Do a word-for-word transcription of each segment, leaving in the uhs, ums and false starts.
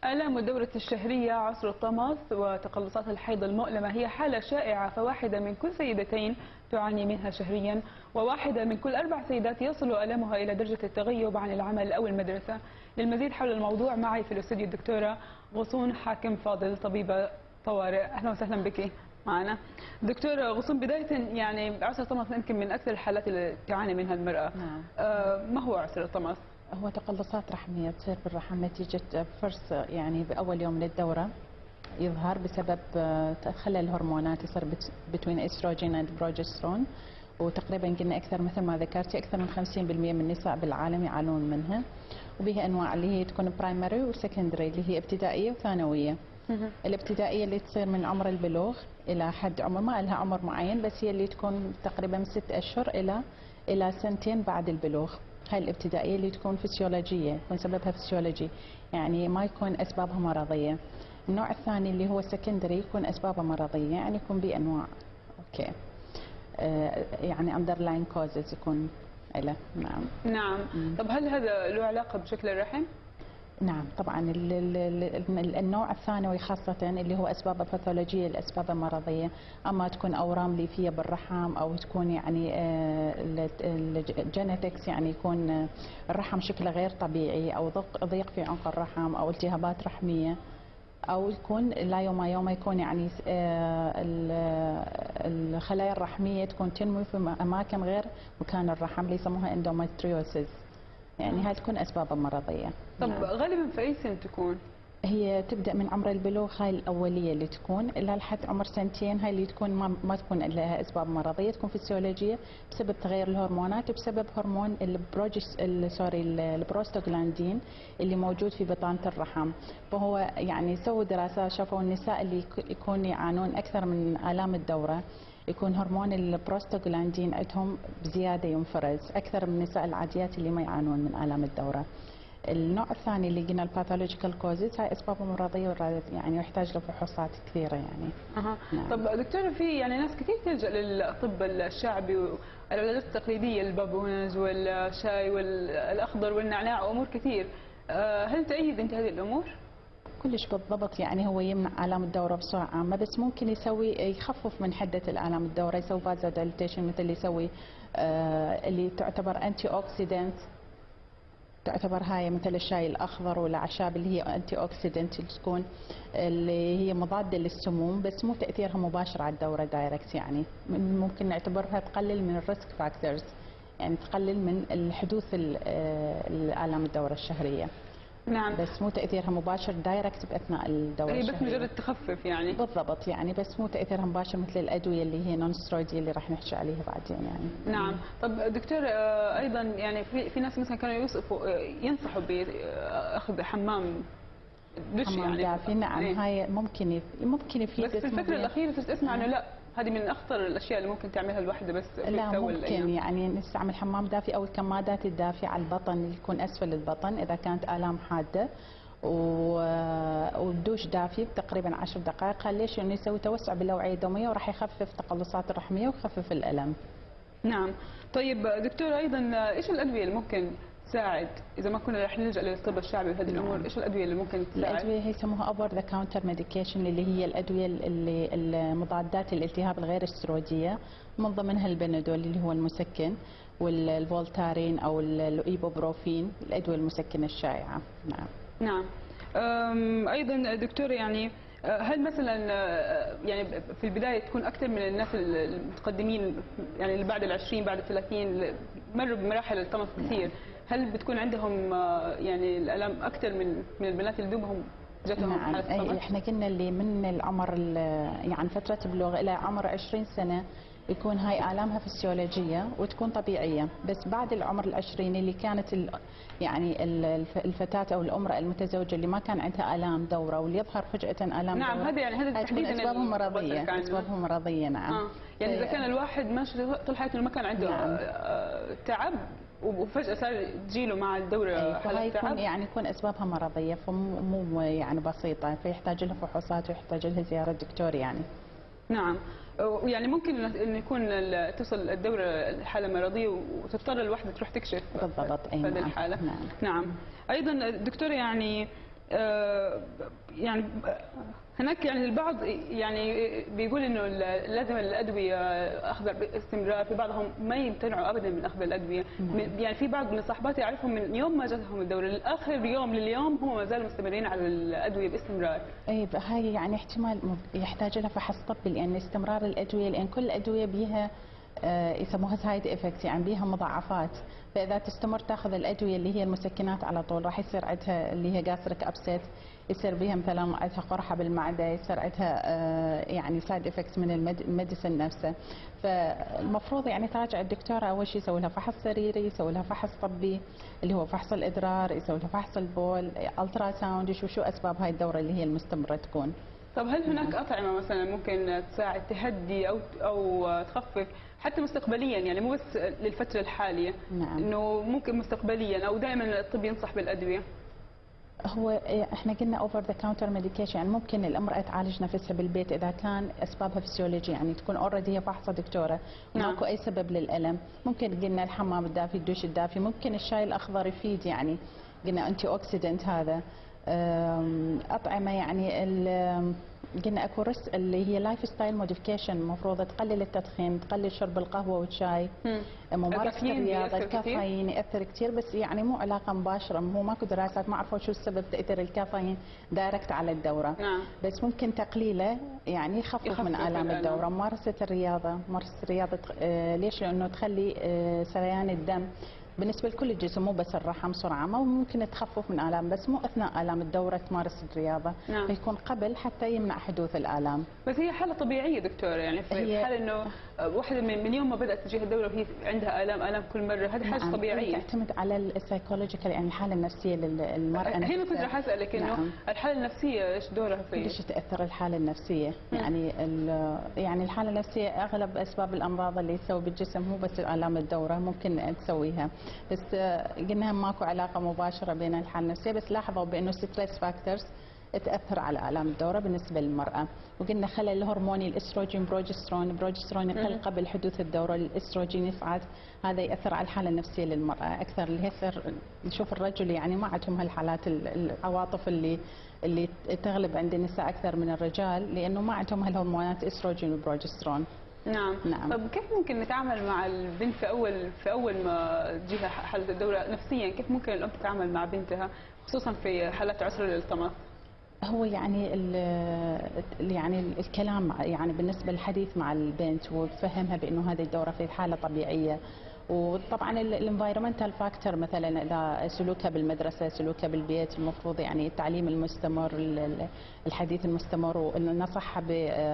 آلام الدورة الشهرية، عسر الطمس وتقلصات الحيض المؤلمة هي حالة شائعة، فواحدة من كل سيدتين تعاني منها شهريا، وواحدة من كل أربع سيدات يصل آلامها إلى درجة التغيب عن العمل أو المدرسة. للمزيد حول الموضوع معي في الاستوديو الدكتورة غصون حاكم فاضل، طبيبة طوارئ. أهلا وسهلا بك معنا دكتورة غصون. بداية يعني عسر الطمس يمكن من أكثر الحالات اللي تعاني منها المرأة. نعم. آه ما هو عسر الطمس؟ هو تقلصات رحمية تصير بالرحم نتيجة فرص، يعني بأول يوم من الدورة يظهر بسبب خلل هرمونات يصير بين استروجين اند بروجسترون، وتقريبا قلنا اكثر مثل ما ذكرتي اكثر من خمسين بالمئة من النساء بالعالم يعانون منها، وبها انواع اللي هي تكون برايمري وسكندري اللي هي ابتدائيه وثانويه. الابتدائيه اللي تصير من عمر البلوغ الى حد عمر، ما لها عمر معين، بس هي اللي تكون تقريبا من ست اشهر الى الى سنتين بعد البلوغ. هاي الابتدائيه اللي تكون فسيولوجيه، يكون سببها فسيولوجي، يعني ما يكون اسبابها مرضيه. النوع الثاني اللي هو سكندري يكون اسبابه مرضيه، يعني يكون بانواع اوكي آه يعني underlying causes يكون له. نعم. نعم. مم. طب هل هذا له علاقه بشكل الرحم؟ نعم طبعا. النوع الثانوي خاصة اللي هو أسبابه باثولوجية، الأسباب مرضية، أما تكون أورام ليفية بالرحم أو تكون يعني الجينيتكس، يعني يكون الرحم شكله غير طبيعي أو ضيق في عنق الرحم أو التهابات رحمية، أو يكون لا يوم يوم يكون يعني الخلايا الرحمية تكون تنمو في أماكن غير مكان الرحم اللي يسموها اندومتريوسيس، يعني هاي تكون أسباب مرضية. طب نعم. غالبا في أي سن تكون؟ هي تبدأ من عمر البلوغ، هاي الأولية اللي تكون إلى لحد عمر سنتين، هاي اللي تكون ما, ما تكون لها أسباب مرضية، تكون فسيولوجية بسبب تغير الهرمونات، بسبب هرمون البروجس سوري البروستاغلاندين اللي موجود في بطانة الرحم. فهو يعني سووا دراسات شافوا النساء اللي يكون يعانون أكثر من آلام الدورة يكون هرمون البروستاغلاندين عندهم بزيادة ينفرز أكثر من النساء العاديات اللي ما يعانون من آلام الدورة. النوع الثاني اللي قلنا الباثولوجيكال كوزز، هاي اسبابه مرضيه يعني يحتاج لفحوصات كثيره يعني. أه. نعم. طب دكتوره، في يعني ناس كثير تلجا للطب الشعبي والعلاجات التقليديه، البابونج والشاي والاخضر والنعناع وامور كثير، هل تأيد انت هذه الامور؟ كلش بالضبط، يعني هو يمنع آلام الدورة بصورة عامة، بس ممكن يسوي يخفف من حدة الآلام الدورة، يسوي فازوديليتيشن مثل اللي يسوي آه اللي تعتبر أنتي أوكسيدنت، تعتبر هاي مثل الشاي الأخضر والأعشاب اللي هي أنتي أوكسيدنت اللي تكون اللي هي مضادة للسموم، بس مو تأثيرها مباشر على الدورة دايركت، يعني ممكن نعتبرها تقلل من الريسك فاكتورز، يعني تقلل من الحدوث الآلام الدورة الشهرية. نعم. بس مو تأثيرها مباشر دايركت بأثناء الدورة هي الشهرية. بس مجرد تخفف يعني. بالضبط، يعني بس مو تأثيرها مباشر مثل الأدوية اللي هي نون سترويدية اللي راح نحكي عليها بعدين يعني. نعم. طب دكتور، أيضا يعني في في ناس مثلا كانوا يوصفوا ينصحوا بأخذ حمام دش حمام يعني دافي. نعم. إيه؟ هاي ممكن يف... ممكن يفيد، بس في الفترة الأخيرة صرت أسمع إنه لا، هذه من أخطر الأشياء اللي ممكن تعملها الوحدة. بس لا ممكن يعني نستعمل حمام دافي أو الكمادات الدافية على البطن اللي يكون أسفل البطن إذا كانت آلام حادة، والدوش دافي تقريبا عشر دقائق. ليش؟ انه يسوي توسع بالأوعية الدموية وراح يخفف تقلصات الرحمية ويخفف الألم. نعم. طيب دكتور، ايضا ايش الادويه اللي ممكن تساعد اذا ما كنا رح نلجا للطب الشعبي بهذه الامور؟ ايش الادويه اللي ممكن تساعد؟ الادويه هي يسموها اوفر ذا كاونتر ميديكيشن، اللي هي الادويه اللي المضادات الالتهاب الغير استرويديه، من ضمنها البنادول اللي هو المسكن، والفولتارين او الايبوبروفين، الادويه المسكنه الشائعه. نعم. نعم. ايضا دكتور، يعني هل مثلا يعني في البدايه تكون اكثر من الناس المتقدمين، يعني اللي بعد العشرين بعد الثلاثين مروا بمراحل الطمس كثير، هل بتكون عندهم يعني الالام اكثر من من البنات اللي دوبهم جاتهم نعم. حالة الطمس؟ احنا قلنا اللي من العمر يعني فتره البلوغ الى عمر عشرين سنه يكون هاي آلامها فسيولوجية وتكون طبيعية، بس بعد العمر العشرين اللي كانت ال يعني الفتاة أو الأمرأة المتزوجة اللي ما كان عندها آلام دورة واللي يظهر فجأة آلام نعم دورة، هذا يعني هذا تحديدا أسبابهم مرضية. أسبابهم مرضية. نعم. آه. يعني إذا كان الواحد ماشي طول حياته ما كان عنده نعم. تعب وفجأة صار تجيله مع الدورة حالة تعب، يعني يكون أسبابها مرضية، فمو يعني بسيطة، فيحتاج لها فحوصات ويحتاج لها زيارة دكتور يعني. نعم. ويعني ممكن ان يكون تصل الدوره حاله مرضيه وتضطر الوحده تروح تكشف بالضبط. اي هذه نعم. الحاله. نعم. نعم. ايضا دكتوره، يعني آه، يعني هناك يعني البعض يعني بيقول انه لازم الادويه اخذها باستمرار، في بعضهم ما يمتنعوا ابدا من اخذ الادويه. نعم. يعني في بعض من صاحباتي اعرفهم من يوم ما جاتهم الدوره لاخر يوم لليوم هم ما زالوا مستمرين على الادويه باستمرار. اي هاي يعني احتمال يحتاج لها فحص طبي، لان استمرار الادويه، لان كل الادويه بيها آه، يسموها سايد افكت، يعني بيها مضاعفات. فاذا تستمر تاخذ الادويه اللي هي المسكنات على طول راح يصير عندها اللي هي جاستريك ابسيت، يصير بها مثلا عندها قرحه بالمعده، يصير عندها آه، يعني سايد افكت من الميديسن نفسه. فالمفروض يعني تراجع الدكتوره اول شيء يسوي لها فحص سريري، يسوي لها فحص طبي اللي هو فحص الادرار، يسوي لها فحص البول، الترا ساوند، يشوف شو اسباب هاي الدوره اللي هي المستمره تكون. طب هل هناك اطعمه مثلا ممكن تساعد تهدي او او تخفف حتى مستقبليا، يعني مو بس للفتره الحاليه؟ نعم. انه ممكن مستقبليا او دائما الطب ينصح بالادويه. هو احنا قلنا اوفر ذا كاونتر ميديكيشن، يعني ممكن المراه تعالج نفسها بالبيت اذا كان اسبابها فسيولوجي، يعني تكون اوريدي هي فحصه دكتوره نعم. ماكو اي سبب للالم. ممكن قلنا الحمام الدافي، الدوش الدافي، ممكن الشاي الاخضر يفيد، يعني قلنا انتي اوكسيدنت هذا. أم، اطعمه يعني ال- قلنا اكو رس اللي هي لايف ستايل موديفيكيشن، المفروض تقلل التدخين، تقلل شرب القهوه والشاي، ممارسه الكافيين الرياضه. بيأثر كثير؟ الكافيين ياثر كثير، بس يعني مو علاقه مباشره، هو ماكو دراسات ما عرفوا شو السبب تاثير الكافيين دايركت على الدوره. نعم. بس ممكن تقليله يعني يخفف, يخفف من الام الآلام. الدوره. ممارسه الرياضه، ممارسه الرياضه آه، ليش؟ لانه تخلي آه، سريان الدم بالنسبه لكل الجسم، مو بس الرحم بصوره عامه، وممكن تخفف من الام، بس مو اثناء الام الدوره تمارس الرياضه. نعم. فيكون قبل حتى يمنع حدوث الالام. بس هي حاله طبيعيه دكتوره، يعني في هي- حال انه واحده من من يوم ما بدات تجيها الدوره وهي عندها الام الام كل مره، هذه حاجه نعم. طبيعيه. تعتمد على السايكولوجيكال، يعني الحاله النفسيه للمراه. هي ما كنت نفسها. راح اسالك انه نعم. الحاله النفسيه ايش دورها في؟ كلش تاثر الحاله النفسيه، يعني ال- يعني الحاله النفسيه اغلب اسباب الامراض اللي تسوي بالجسم مو بس الام الدوره ممكن تسويها، بس آه، قلنا ماكو علاقه مباشره بين الحاله النفسيه، بس لاحظوا بانه ستريس فاكتورز تاثر على الام الدوره بالنسبه للمراه. وقلنا خلل الهرموني الاستروجين بروجسترون، البروجسترون يقل قبل حدوث الدوره، الاستروجين يصعد، هذا ياثر على الحاله النفسيه للمراه اكثر. اللي يصير نشوف الرجل يعني ما عندهم هالحالات ال- العواطف اللي اللي تغلب عند النساء اكثر من الرجال، لانه ما عندهم هالهرمونات استروجين وبروجسترون. نعم. نعم. طب كيف ممكن نتعامل مع البنت في اول في اول ما تجيها حاله الدوره نفسيا؟ كيف ممكن الام تتعامل مع بنتها خصوصا في حالات عسر الالتماس؟ هو يعني ال يعني الكلام يعني بالنسبه للحديث مع البنت وتفهمها بانه هذه الدوره في حاله طبيعيه. وطبعا الانفايرمنتال فاكتور، مثلا اذا سلوكها بالمدرسه، سلوكها بالبيت، المفروض يعني التعليم المستمر، ال- الحديث المستمر، وننصحها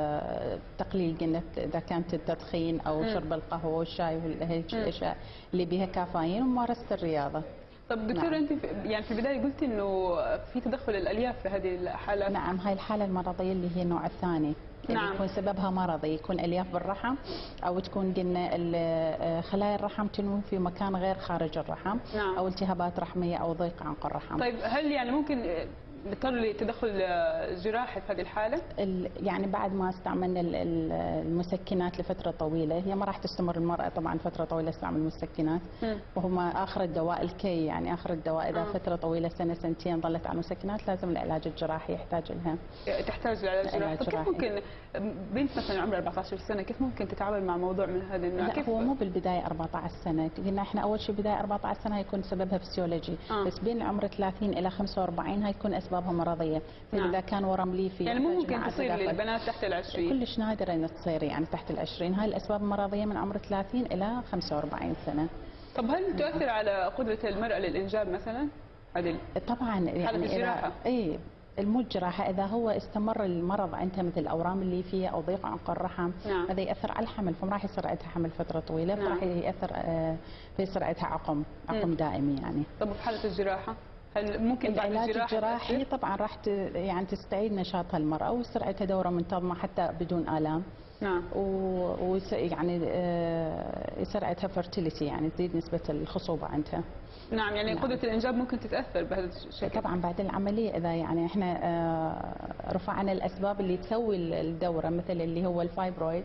بتقليل قلنا اذا كانت التدخين او مم. شرب القهوه والشاي وهيك مم. الاشياء اللي بها كافيين، وممارسه الرياضه. طب دكتور، نعم. انت في يعني في البدايه قلت انه في تدخل الالياف في هذه الحالات. نعم، هاي الحالة المرضية اللي هي النوع الثاني، اللي نعم. يكون سببها مرضي، يكون الياف بالرحم، او تكون قلنا ال- خلايا الرحم تنمو في مكان غير خارج الرحم، نعم. او التهابات رحمية او ضيق عنق الرحم. طيب هل يعني ممكن نضطر لتدخل جراحي في هذه الحاله؟ ال- يعني بعد ما استعملنا ال- ال- المسكنات لفترة طويلة، هي ما راح تستمر المرأة طبعا فترة طويلة تستعمل المسكنات، مم. وهم اخر الدواء الكي، يعني اخر الدواء اذا آه. فترة طويلة سنة سنتين ظلت على المسكنات لازم العلاج الجراحي يحتاج لها. تحتاج لعلاج جراحي. علاج طب كيف جراحي. ممكن بنت مثلا عمرها أربعة عشر سنه كيف ممكن تتعامل مع موضوع من هذا النوع؟ لا كيف هو مو بالبدايه أربعة عشر سنه، قلنا احنا اول شيء بدايه أربعة عشر سنه هيكون سببها فسيولوجي، آه. بس بين عمر ثلاثين الى خمسة وأربعين هيكون اسبابها مرضيه. نعم. اذا كان ورم ليفي يعني مو يحتاج ممكن معاه تصير تدخل. للبنات تحت العشرين؟ كلش نادر ان تصير يعني تحت العشرين، هاي الاسباب المرضيه من عمر ثلاثين الى خمسة وأربعين سنه. طب هل تؤثر على قدره المراه للانجاب مثلا؟ هذه طبعا يعني الجراحة. اي المو الجراحه، اذا هو استمر المرض عندها مثل الاورام الليفيه او ضيق عنق الرحم، نعم. هذا ياثر على الحمل، فما راح يصير عندها حمل فتره طويله، نعم. فراح ياثر آه، فيصير عندها عقم، عقم مم. دائمي يعني. طب في حاله الجراحه هل ممكن بعد العلاج الجراحه الجراحي تأثر؟ طبعا راح ت- يعني تستعيد نشاطها المراه ويصير عندها دوره منتظمه حتى بدون الام، نعم. و ويص- يعني آه، يصير عندها فرتيليتي، يعني تزيد نسبه الخصوبه عندها. نعم، يعني نعم. قدره الانجاب ممكن تتاثر بهذا الشكل. طبعا بعد العمليه اذا يعني احنا آه، رفعنا الاسباب اللي تسوي الدوره مثل اللي هو الفايبرويد،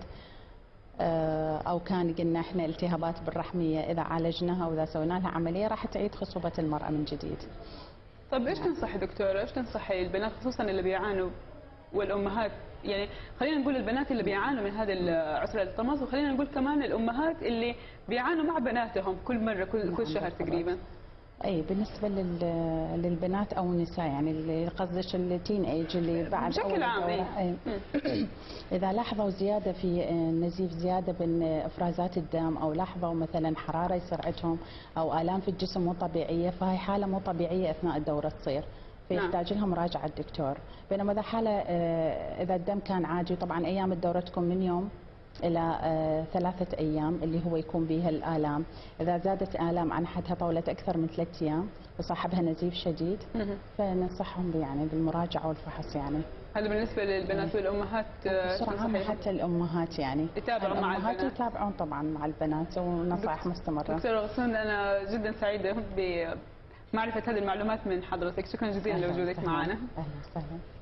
آه، او كان قلنا احنا التهابات بالرحميه، اذا عالجناها واذا سوينا لها عمليه راح تعيد خصوبه المراه من جديد. طيب ايش تنصحي دكتوره، ايش تنصحي البنات خصوصا اللي بيعانوا والامهات، يعني خلينا نقول البنات اللي بيعانوا من هذه عسر الطمس، وخلينا نقول كمان الامهات اللي بيعانوا مع بناتهم كل مره كل كل شهر تقريبا. اي بالنسبه لل- للبنات او النساء، يعني اللي قصدك التين ايج اللي بعد بشكل أول عام، دورة. إيه. أي. اذا لاحظوا زياده في النزيف، زياده بافرازات الدم، او لاحظوا مثلا حراره يصير عندهم او الام في الجسم مو طبيعيه، فهي حاله مو طبيعيه اثناء الدوره تصير، فيحتاج لها مراجعه الدكتور. بينما اذا حاله آه، اذا الدم كان عادي، طبعا ايام الدوره تكون من يوم الى آه، ثلاثه ايام اللي هو يكون بها الالام. اذا زادت الام عن حدها طولت اكثر من ثلاث ايام وصاحبها نزيف شديد، فننصحهم يعني بالمراجعه والفحص. يعني هذا بالنسبه للبنات والامهات. آه، بسرعه عامه حتى الامهات يعني يتابعوا مع الامهات البنات. يتابعون طبعا مع البنات، ونصائح مستمره. دكتوره غصون، انا جدا سعيده بمعرفه هذه المعلومات من حضرتك، شكرا جزيلا أهلاً لوجودك وسهلاً. معنا. اهلا وسهلا.